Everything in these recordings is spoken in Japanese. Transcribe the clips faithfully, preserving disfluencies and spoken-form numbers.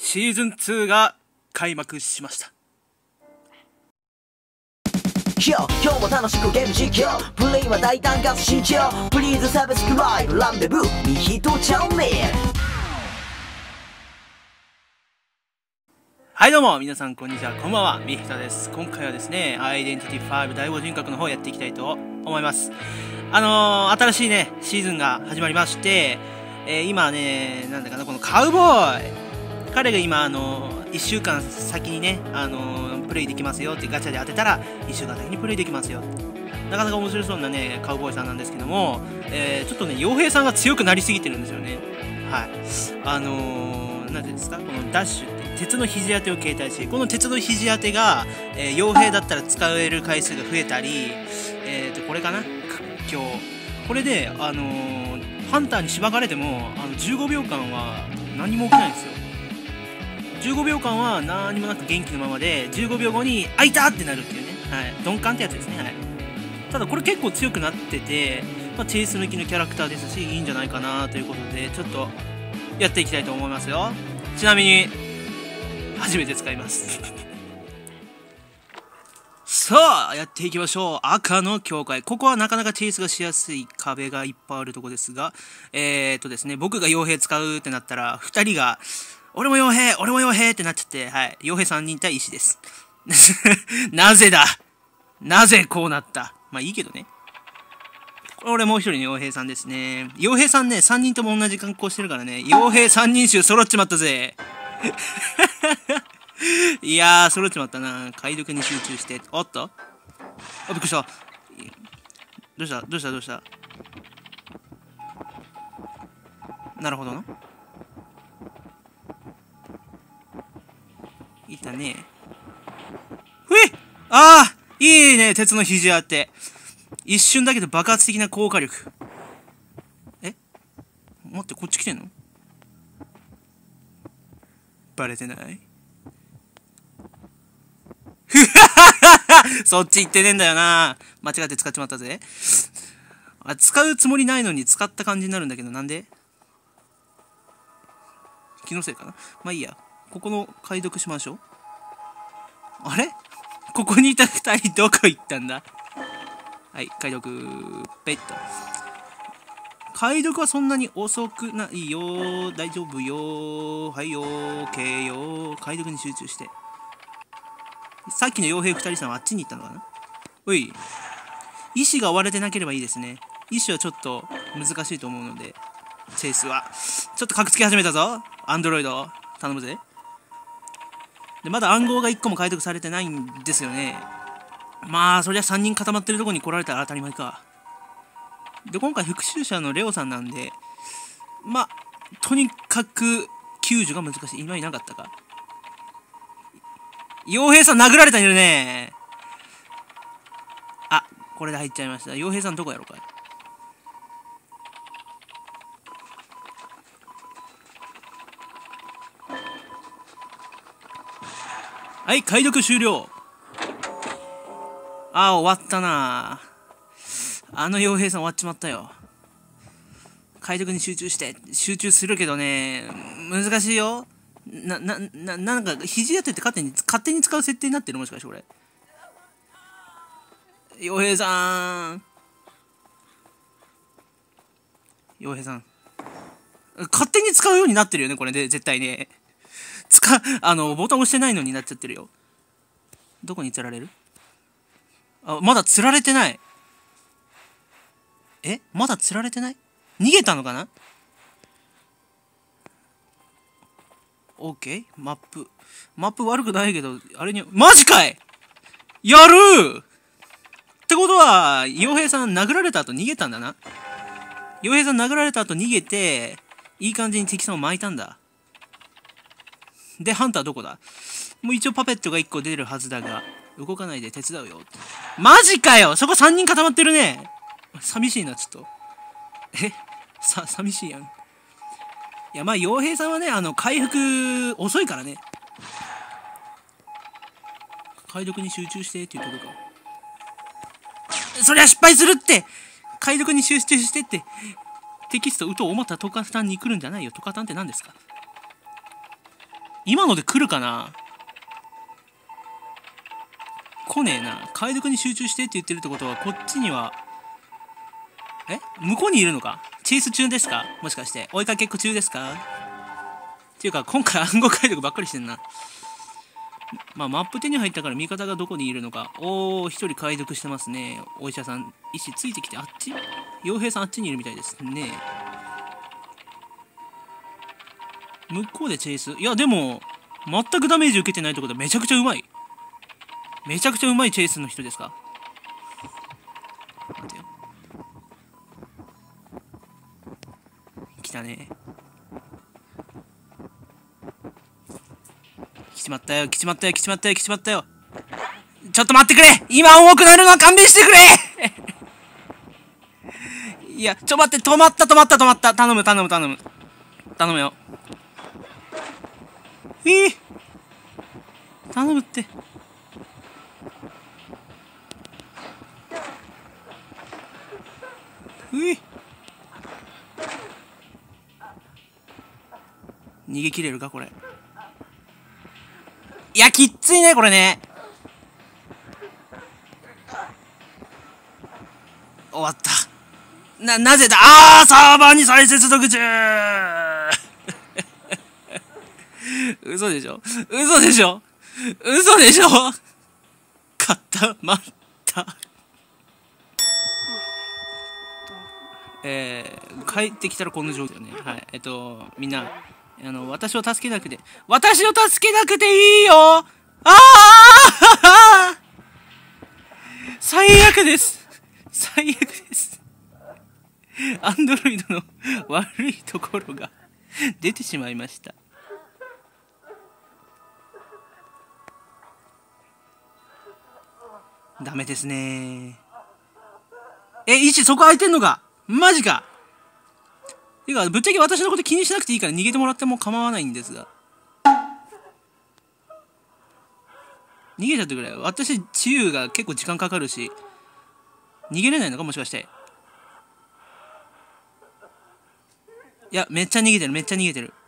シーズンツーが開幕しました。 今日も楽しくゲーム実況、プレイは大胆かつ慎重。プリーズサブスクライブランデブーミヒトチャンネル。 はいどうも皆さんこんにちは、こんばんは、ミヒトです。今回はですね、アイデンティティファイブ第五人格の方やっていきたいと思います。あのー、新しいねシーズンが始まりまして、えー、今ね、なんだかな、このカウボーイ、彼が今あのー、いっしゅうかん先にね、あのー、プレイできますよってガチャで当てたらいっしゅうかん先にプレイできますよ。なかなか面白そうなねカウボーイさんなんですけども、えー、ちょっとね傭兵さんが強くなりすぎてるんですよね。はい、あのー、なんていうんですか、このダッシュって鉄の肘当てを携帯し、この鉄の肘当てが、えー、傭兵だったら使える回数が増えたり、えーとこれかな、今日これであのー、ハンターにしばかれてもあのじゅうごびょうかんは何も起きないんですよ。じゅうごびょうかんは何もなく元気のままで、じゅうごびょうごに「あいた!」ってなるっていうね、はい、鈍感ってやつですね。はい、ただこれ結構強くなってて、まあ、チェイス抜きのキャラクターですし、いいんじゃないかなということでちょっとやっていきたいと思いますよ。ちなみに初めて使いますさあやっていきましょう。赤の境界、ここはなかなかチェイスがしやすい壁がいっぱいあるとこですが、えーっとですね、僕が傭兵使うってなったらふたりが俺も傭兵俺も傭兵ってなっちゃって、はい、傭兵さんにん対石ですなぜだ、なぜこうなった。まあいいけどね。俺もう一人の傭兵さんですね。傭兵さんね、さんにんとも同じ格好してるからね、傭兵さんにん衆揃っちまったぜいやー揃っちまったな。解読に集中して、おっと、あ、びっくりした。どうしたどうしたどうした。なるほどな、いたね。ふえ、ああいいね、鉄の肘当て。一瞬だけど爆発的な効果力。え、待って、こっち来てんの？バレてない？そっち行ってねえんだよな。間違って使っちまったぜ。あ、使うつもりないのに使った感じになるんだけど、なんで？気のせいかな。まあいいや、ここの解読しましょう。あれ、ここにいたふたりどこ行ったんだ。はい、解読ペット。解読はそんなに遅くないよ、大丈夫よ、はいよ、OK よ。解読に集中して。さっきの傭兵ふたりさんはあっちに行ったのかな。おい、意志が追われてなければいいですね。意志はちょっと難しいと思うので、チェイスはちょっと格付け始めたぞ。アンドロイド頼むぜ。でまだ暗号がいっこも解読されてないんですよね。まあそりゃさんにん固まってるとこに来られたら当たり前か。で今回復讐者のレオさんなんで、まあとにかく救助が難しい。今いなかったか。傭兵さん殴られたんよね。あ、これで入っちゃいました。傭兵さんどこやろうか。はい、解読終了。ああ、終わったな。あの傭兵さん終わっちまったよ。解読に集中して、集中するけどね、難しいよ。な、な、な、なんか、肘当てって勝手に、勝手に使う設定になってる、もしかしてこれ。傭兵さん。傭兵さん。勝手に使うようになってるよね、これで、絶対ね。使、あの、ボタン押してないのになっちゃってるよ。どこに釣られる？あ、まだ釣られてない。え、まだ釣られてない？逃げたのかな？オッケー、マップ。マップ悪くないけど、あれに、マジかい！やるー！ってことは、傭兵さん殴られた後逃げたんだな。傭兵さん殴られた後逃げて、いい感じに敵さんを巻いたんだ。で、ハンターどこだ？もう一応パペットがいっこ出るはずだが、動かないで手伝うよ。マジかよ！そこさんにん固まってるね。寂しいな、ちょっと。え？さ、寂しいやん。いや、まあ、傭兵さんはね、あの、回復遅いからね。解読に集中してっていうとこか。そりゃ失敗するって！解読に集中してって。テキスト、うと思ったトカタンに来るんじゃないよ。トカタンって何ですか？ 今ので来るかな。来ねえな。解読に集中してって言ってるってことは、こっちには、え向こうにいるのか。チェイス中ですか、もしかして。追いかけっこ中ですかっていうか、今回暗号解読ばっかりしてんな。まあ、マップ手に入ったから味方がどこにいるのか。おー、一人解読してますね。お医者さん、医師ついてきて、あっち傭兵さんあっちにいるみたいですね。向こうでチェイス。いや、でも、全くダメージ受けてないってことはめちゃくちゃうまい。めちゃくちゃうまいチェイスの人ですか。待てよ。来たね。来ちまったよ、来ちまったよ、来ちまったよ、来ちまったよ。ちょっと待ってくれ、今重くなるのは勘弁してくれいや、ちょ待って、止まった、止まった、止まった。頼む、頼む、頼む。頼むよ。えー、頼むって。うい。逃げ切れるか、これ。いや、きっついね、これね。終わった。な、なぜだ。あー、サーバーに再接続中嘘でしょ嘘でしょ嘘でしょ固まった。えー、帰ってきたらこんな状況よね。はい。えっと、みんな、あの、私を助けなくて、私を助けなくていいよ。ああ最悪です。最悪です。アンドロイドの悪いところが出てしまいました。ダメですね。え、医師そこ空いてんのか。マジか。てか、ぶっちゃけ私のこと気にしなくていいから逃げてもらっても構わないんですが。逃げちゃってくれよ。私、治癒が結構時間かかるし。逃げれないのかもしかして。いや、めっちゃ逃げてる、めっちゃ逃げてる。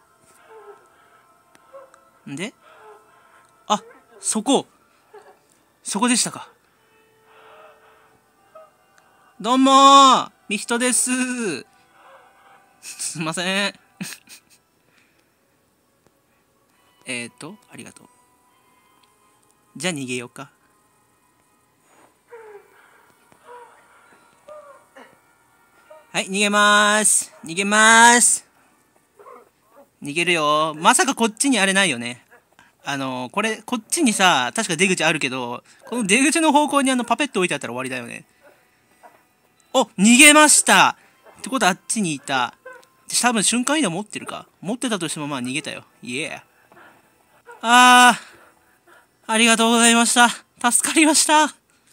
んであ、そこ。そこでしたか。どうもー、ミヒトです。すいません。えっと、ありがとう。じゃあ逃げようか。はい、逃げまーす。逃げまーす。逃げるよ。まさかこっちにあれないよね。あのー、これ、こっちにさ、確か出口あるけど、この出口の方向にあのパペット置いてあったら終わりだよね。お、逃げました。ってことはあっちにいた。多分瞬間移動持ってるか。持ってたとしてもまあ逃げたよ。イエー。あー、ありがとうございました。助かりました。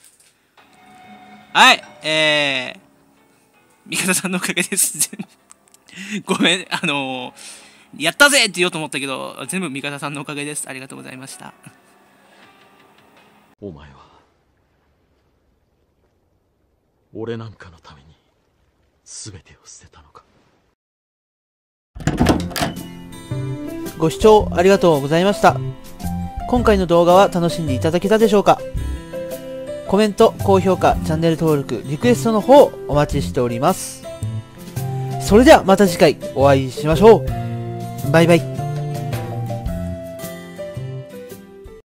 はい、えー、味方さんのおかげです。ごめん、あのー、やったぜって言おうと思ったけど、全部味方さんのおかげです。ありがとうございました。 お前は俺なんかのために全てを捨てたのか。 ご視聴ありがとうございました。今回の動画は楽しんでいただけたでしょうか。コメント、高評価、チャンネル登録、リクエストの方お待ちしております。それではまた次回お会いしましょう。バイバイ。